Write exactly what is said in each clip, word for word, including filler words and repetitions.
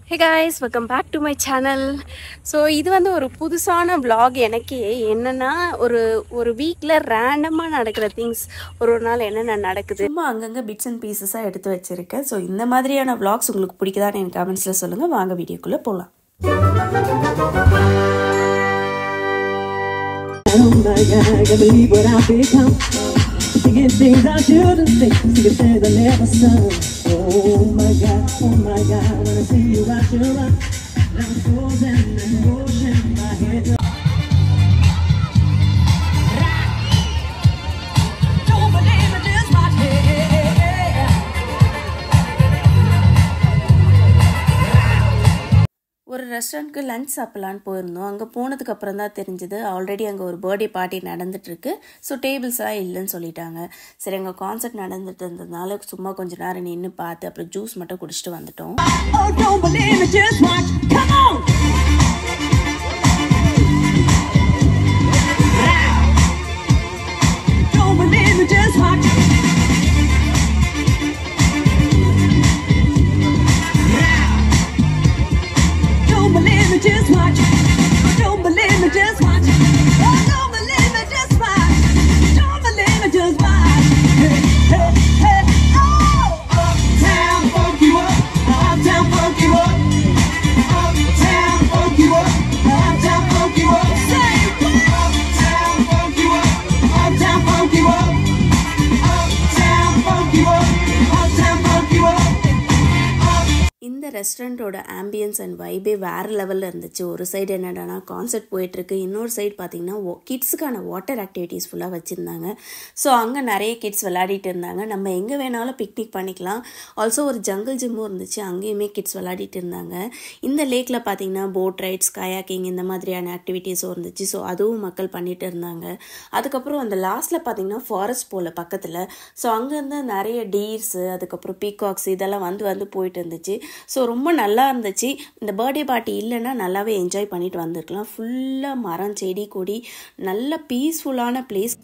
Hey guys, welcome back to my channel. So இது வந்து ஒரு புதுசான vlog எனக்கே. என்னன்னா ஒரு ஒரு வீக்ல ரேண்டமா நடக்கிற திங்ஸ் ஒரு ஒரு நாள் என்னென்ன நடக்குது சும்மா அங்கங்க பிட்ஸ் அண்ட் பீசஸா எடுத்து வச்சிருக்கேன். ஸோ இந்த மாதிரியான vlogs உங்களுக்கு பிடிக்குதான்னு எனக்கு கமெண்ட்ஸ்ல சொல்லுங்க. வாங்க வீடியோக்குள்ள போலாம். Thinking things I shouldn't think, thinking things I never saw. Oh my God, oh my God, when I see you out your eyes, I'm frozen in motion, my head. Don't believe it, just watch me. ஒரு ரெஸ்டாரண்ட்க்கு lunch சாப்பிடலான்னு போயிருந்தோம். அங்கே போனதுக்கு அப்புறம் தான் தெரிஞ்சது already அங்கே ஒரு பர்த்டே பார்ட்டி நடந்துட்டுருக்கு. ஸோ டேபிள்ஸாக இல்லைன்னு சொல்லிட்டாங்க. சரி, அங்கே கான்சர்ட் நடந்துட்டு இருந்ததுனால சும்மா கொஞ்சம் நேரம் நின்று பார்த்து அப்புறம் ஜூஸ் மட்டும் குடிச்சிட்டு வந்துட்டோம். Just watch. Don't believe me, just watch. Oh, don't believe me, just watch. Don't believe me, just watch. Hey, hey, hey, oh! Uptown funk you up. Uptown funk you up. Uptown funk you up. Uptown funk you up. Say what? Uptown funk you up. Uptown funk you up. Uptown funk you up. Uptown funk you up. இந்த ரெஸ்டாரண்ட்டோட ambience and வைபே வேறு லெவலில் இருந்துச்சு. ஒரு side என்னடானா concert போயிட்டுருக்கு, இன்னொரு side பார்த்திங்கன்னா கிட்ஸுக்கான water activities ஃபுல்லாக வச்சுருந்தாங்க. ஸோ அங்கே நிறைய கிட்ஸ் விளையாடிட்டு இருந்தாங்க. நம்ம எங்கே வேணாலும் பிக்னிக் பண்ணிக்கலாம். ஆல்சோ ஒரு ஜங்கிள் ஜிம்மும் இருந்துச்சு, அங்கேயுமே கிட்ஸ் விளையாடிட்டு இருந்தாங்க. இந்த லேக்கில் பார்த்திங்கன்னா போட் ரைட்ஸ், கயாக்கிங் இந்த மாதிரியான ஆக்டிவிட்டீஸும் இருந்துச்சு. ஸோ அதுவும் மக்கள் பண்ணிகிட்டு இருந்தாங்க. அதுக்கப்புறம் அந்த லாஸ்ட்டில் பார்த்திங்கன்னா ஃபாரஸ்ட் போல் பக்கத்தில். ஸோ அங்கேருந்து நிறைய டீர்ஸு, அதுக்கப்புறம் பீகாக்ஸ் இதெல்லாம் வந்து வந்து போயிட்டு இருந்துச்சு. ஸோ ரொம்ப நல்லா இருந்துச்சு. இந்த பர்த்டே பார்ட்டி இல்லைன்னா நல்லாவே என்ஜாய் பண்ணிட்டு வந்திருக்கலாம். ஃபுல்லாக மரம், செடி, கொடி, நல்ல பீஸ்ஃபுல்லான பிளேஸ்.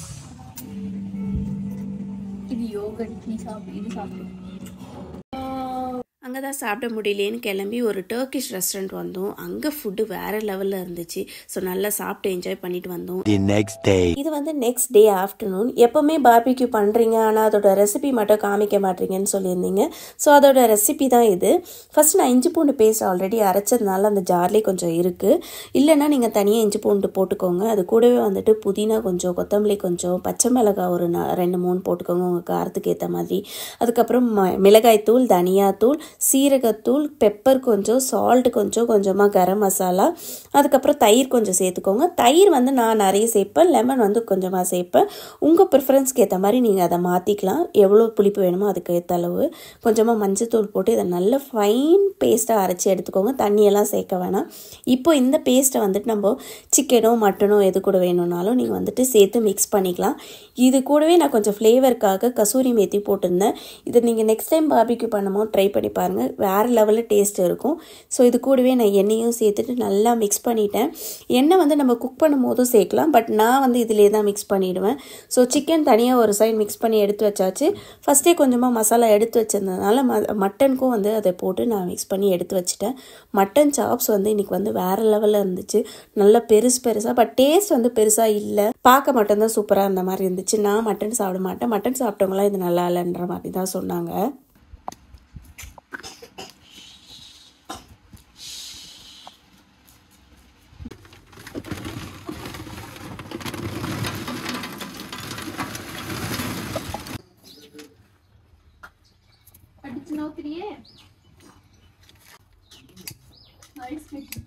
இது யோகட், நீ சாப்பிடு, இது சாப்பிடு. அங்கே தான் சாப்பிட முடியலேன்னு கிளம்பி ஒரு டர்க்கிஷ் ரெஸ்டாரண்ட் வந்தோம். அங்கே ஃபுட்டு வேறு லெவலில் இருந்துச்சு. ஸோ நல்லா சாப்பிட்டு என்ஜாய் பண்ணிட்டு வந்தோம். இது வந்து நெக்ஸ்ட் டே ஆஃப்டர்நூன். எப்போவுமே பார்பிக்யூ பண்ணுறீங்க, ஆனால் அதோட ரெசிபி மட்டும் காமிக்க மாட்டீங்கன்னு சொல்லியிருந்தீங்க. ஸோ அதோட ரெசிபி தான் இது. ஃபஸ்ட் நான் இஞ்சி பூண்டு பேஸ்ட் ஆல்ரெடி அரைச்சதுனால அந்த ஜார்லேயே கொஞ்சம் இருக்குது. இல்லைன்னா நீங்கள் தனியாக இஞ்சி பூண்டு போட்டுக்கோங்க. அது கூடவே வந்துட்டு புதினா கொஞ்சம், கொத்தமல்லி கொஞ்சம், பச்சை மிளகாய் ஒரு ரெண்டு மூணு போட்டுக்கோங்க உங்கள் காரத்துக்கு ஏற்ற மாதிரி. அதுக்கப்புறம் மிளகாய்த்தூள், தனியாத்தூள், சீரகத்தூள், பெப்பர் கொஞ்சம், சால்ட் கொஞ்சம், கொஞ்சமாக கரம் மசாலா, அதுக்கப்புறம் தயிர் கொஞ்சம் சேர்த்துக்கோங்க. தயிர் வந்து நான் நிறைய சேர்ப்பேன், லெமன் வந்து கொஞ்சமாக சேர்ப்பேன். உங்கள் ப்ரிஃபரன்ஸ்க்கு ஏற்ற மாதிரி நீங்கள் அதை மாற்றிக்கலாம். எவ்வளோ புளிப்பு வேணுமோ அதுக்கு ஏற்ற அளவு. கொஞ்சமாக மஞ்சத்தூள் போட்டு இதை நல்ல ஃபைன் பேஸ்ட்டாக அரைச்சி எடுத்துக்கோங்க. தண்ணியெல்லாம் சேர்க்க வேணாம். இப்போ இந்த பேஸ்ட்டை வந்துட்டு நம்ம சிக்கனோ மட்டனோ எது கூட வேணும்னாலும் நீங்கள் வந்துட்டு சேர்த்து மிக்ஸ் பண்ணிக்கலாம். இது கூடவே நான் கொஞ்சம் ஃப்ளேவருக்காக கசூரி மேத்தி போட்டிருந்தேன். இதை நீங்கள் நெக்ஸ்ட் டைம் பார்பிக்யூ பண்ணும்போது ட்ரை பண்ணி பாருங்கள், வேறு லெவலில் டேஸ்ட் இருக்கும். ஸோ இது கூடவே நான் எண்ணெயும் சேர்த்துட்டு நல்லா மிக்ஸ் பண்ணிட்டேன். எண்ணெய் வந்து நம்ம குக் பண்ணும் போதும் சேர்க்கலாம், பட் நான் வந்து இதிலே தான் மிக்ஸ் பண்ணிவிடுவேன். ஸோ சிக்கன் தனியாக ஒரு சைடு மிக்ஸ் பண்ணி எடுத்து வச்சாச்சு. ஃபஸ்ட்டே கொஞ்சமாக மசாலா எடுத்து வச்சிருந்ததுனால ம மட்டனுக்கும் வந்து அதை போட்டு நான் மிக்ஸ் பண்ணி எடுத்து வச்சுட்டேன். மட்டன் சாப்ஸ் வந்து இன்றைக்கி வந்து வேறு லெவலில் இருந்துச்சு. நல்லா பெருசு பெருசாக, பட் டேஸ்ட் வந்து பெருசாக இல்லை. பார்க்க மட்டும்தான் சூப்பராக இருந்த மாதிரி இருந்துச்சு. நான் மட்டன் சாப்பிட மாட்டேன். மட்டன் சாப்பிட்டவங்களாம் இது நல்லா இல்லைன்ற மாதிரி தான் சொன்னாங்க. அடிச்சு நோக்கிறியே ஐஸ் கட்டி.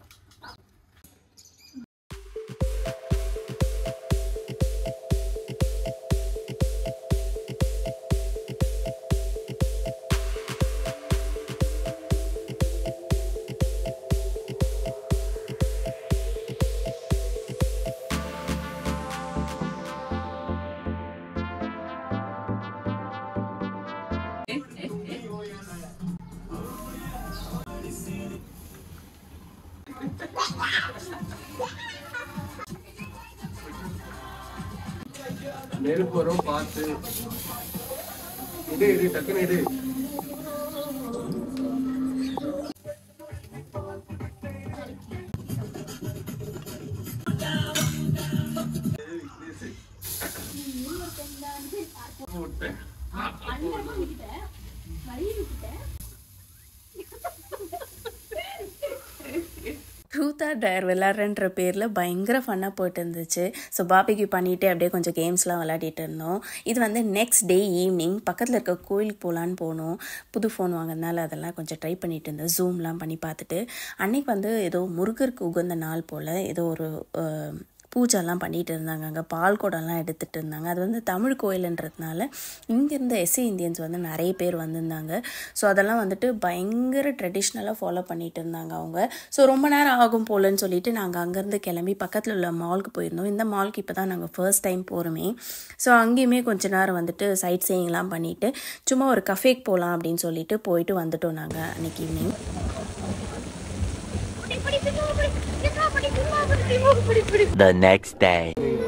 நெருப்பு வரும் பார்த்து எடு எடு டக்குன்னு எடு. ட்ரூத் ஆர் டயர் விளையாடுறன்ற பேரில் பயங்கர ஃபன்னாக போயிட்டு இருந்துச்சு. ஸோ பாபிக்கு பண்ணிவிட்டு அப்படியே கொஞ்சம் கேம்ஸ்லாம் விளையாடிட்டு இருந்தோம். இது வந்து நெக்ஸ்ட் டே ஈவினிங் பக்கத்தில் இருக்க கோயிலுக்கு போகலான்னு போனோம். புது ஃபோன் வாங்கினால அதெல்லாம் கொஞ்சம் ட்ரை பண்ணிட்டு இருந்தேன், ஜூம்லாம் பண்ணி பார்த்துட்டு. அன்றைக்கி வந்து ஏதோ முருகருக்கு உகந்த நாள் போல் ஏதோ ஒரு பூஜைலாம் பண்ணிகிட்டு இருந்தாங்க. அங்கே பால் குடம்லாம் எடுத்துகிட்டு இருந்தாங்க. அது வந்து தமிழ் கோயிலுன்றதுனால இங்கேருந்த எஸ்சி இந்தியன்ஸ் வந்து நிறைய பேர் வந்திருந்தாங்க. ஸோ அதெல்லாம் வந்துட்டு பயங்கர ட்ரெடிஷ்னலாக ஃபாலோ பண்ணிகிட்டு இருந்தாங்க அவங்க. ஸோ ரொம்ப நேரம் ஆகும் போலன்னு சொல்லிட்டு நாங்கள் அங்கேருந்து கிளம்பி பக்கத்தில் உள்ள மாலுக்கு போயிருந்தோம். இந்த மாலுக்கு இப்போ தான் நாங்கள் ஃபர்ஸ்ட் டைம் போகிறோமே. ஸோ அங்கேயுமே கொஞ்ச நேரம் வந்துட்டு சைட் சீயிங்லாம் பண்ணிவிட்டு சும்மா ஒரு கஃபேக்கு போகலாம் அப்படின்னு சொல்லிட்டு போயிட்டு வந்துட்டோம் நாங்கள் அன்றைக்கி ஈவினிங். The next day.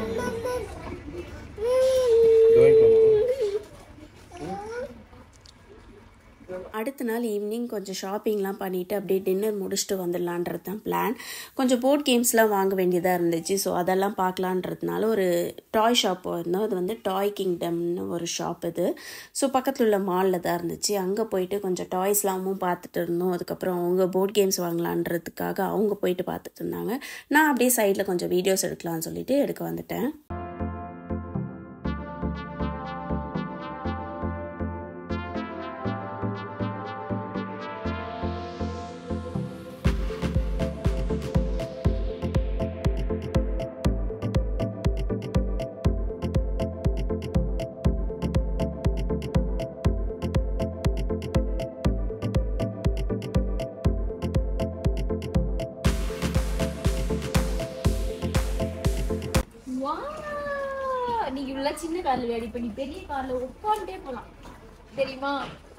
அடுத்த நாள் ஈவினிங் கொஞ்சம் ஷாப்பிங்லாம் பண்ணிவிட்டு அப்படியே டின்னர் முடிச்சுட்டு வந்துடலான்றது தான் பிளான். கொஞ்சம் போர்ட் கேம்ஸ்லாம் வாங்க வேண்டியதாக இருந்துச்சு. ஸோ அதெல்லாம் பார்க்கலான்றதுனால ஒரு டாய் ஷாப் போயிருந்தோம். அது வந்து டாய் கிங்டம்னு ஒரு ஷாப் இது. ஸோ பக்கத்தில் உள்ள மாலில் தான் இருந்துச்சு. அங்கே போயிட்டு கொஞ்சம் டாய்ஸ்லாமும் பார்த்துட்டு இருந்தோம். அதுக்கப்புறம் அவங்க போர்ட் கேம்ஸ் வாங்கலான்றதுக்காக அவங்க போயிட்டு பார்த்துட்டு இருந்தாங்க. நான் அப்படியே சைடில் கொஞ்சம் வீடியோஸ் எடுக்கலாம்னு சொல்லிட்டு எடுக்க வந்துட்டேன். நீங்க இவ்வளவு சின்ன கார்ல விளையாடி பண்ணி பெரிய கார்ல உட்காந்துட்டே போலாம் தெரியுமா?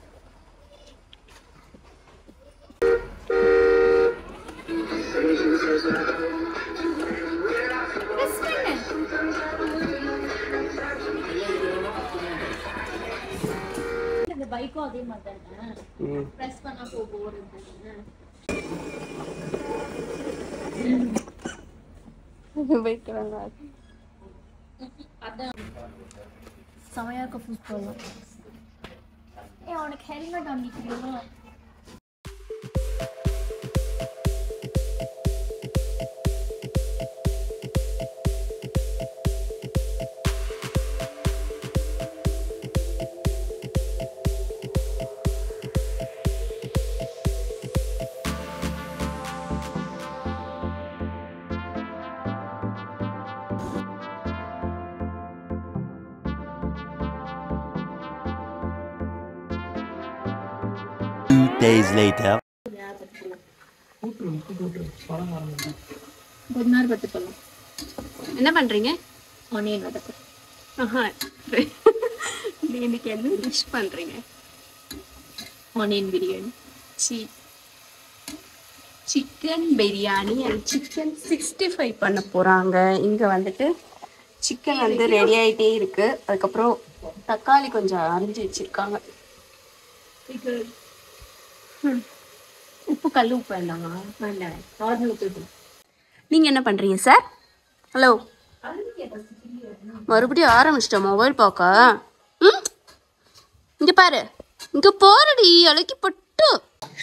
இந்த பைக்கும் அதே மாதிரி தானே, பிரஸ் பண்ணா போகுது. செமையா இருக்க ஃபுட் போகலாம். ஏ அவனுக்கு ஹெல்மெட் வாங்கிக்கிறீங்களா? Two days later. என்ன பண்றீங்க? ஆனியன் வதக்கு. ஆஹா, இன்னைக்கு என்ன டிஷ் பண்றீங்க? ஆனியன் பிரியாணி. சி chicken biryani and chicken sixty five பண்ண போறாங்க. இங்க வந்துட்டு சிக்கன் வந்து ரெடி ஆகிட்டே இருக்கு. அதுக்கப்புறம் தக்காளி கொஞ்சம் அரிஞ்சு வச்சிருக்காங்க. உப்பு கல் உப்பு வேண்டாமா? வேண்டாம், நார்மல் உப்பு. நீங்க என்ன பண்றீங்க சார்? ஹலோ, மறுபடியும் ஆரம்பிச்சிட்டோம் மொபைல் பார்க்க. ம், இங்க பாரு, இங்க போறடி அழைக்கி பட்டு.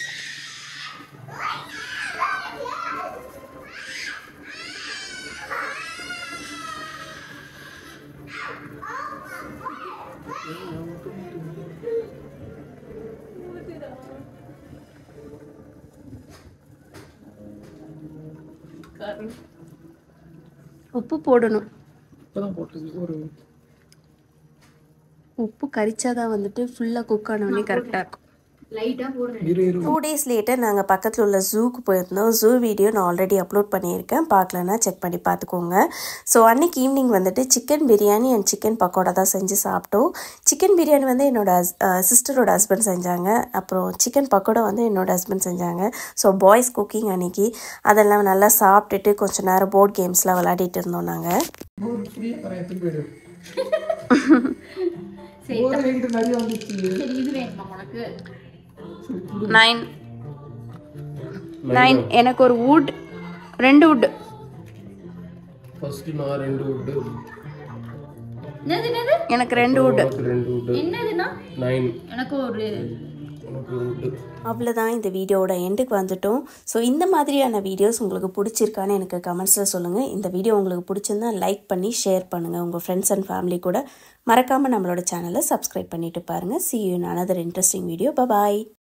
உப்பு போடணும். உப்பு கரிச்சாதான் வந்துட்டு ஃபுல்லா குக் ஆனவொடனே கரெக்டா இருக்கும். டூ டேஸ் லேட்டர் நாங்கள் பக்கத்தில் உள்ள ஜூக்கு போயிருந்தோம். ஜூ வீடியோ நான் ஆல்ரெடி அப்லோட் பண்ணியிருக்கேன், பார்க்கலன்னா செக் பண்ணி பார்த்துக்கோங்க. ஸோ அன்றைக்கி ஈவினிங் வந்துட்டு chicken biryani and chicken pakoda தான் செஞ்சு சாப்பிட்டோம். சிக்கன் பிரியாணி வந்து என்னோட சிஸ்டரோட ஹஸ்பண்ட் செஞ்சாங்க. அப்புறம் சிக்கன் பக்கோடா வந்து என்னோட ஹஸ்பண்ட் செஞ்சாங்க. ஸோ பாய்ஸ் குக்கிங் அன்றைக்கி. அதெல்லாம் நல்லா சாப்பிட்டுட்டு கொஞ்சம் நேரம் போர்ட் கேம்ஸ்லாம் விளையாடிட்டு இருந்தோம் நாங்கள். நைன் நைன் எனக்கு ஒரு வுட், ரெண்டு வுட். ஃபர்ஸ்ட் நான் ரெண்டு வுட். என்னது என்னது? எனக்கு ரெண்டு வுட். ரெண்டு வுட். என்னதுன்னா? நைன். எனக்கு ஒரு எனக்கு வுட். அவ்வளோதான், இந்த வீடியோவோட எண்டுக்கு வந்துட்டோம். ஸோ இந்த மாதிரியான வீடியோஸ் உங்களுக்கு பிடிச்சிருக்கான்னு எனக்கு கமெண்ட்ஸில் சொல்லுங்கள். இந்த வீடியோ உங்களுக்கு பிடிச்சிருந்தா லைக் பண்ணி ஷேர் பண்ணுங்கள் உங்கள் ஃப்ரெண்ட்ஸ் அண்ட் ஃபேமிலி கூட. மறக்காமல் நம்மளோட சேனலை சப்ஸ்கிரைப் பண்ணிட்டு பாருங்கள். See you in another interesting video. Bye bye.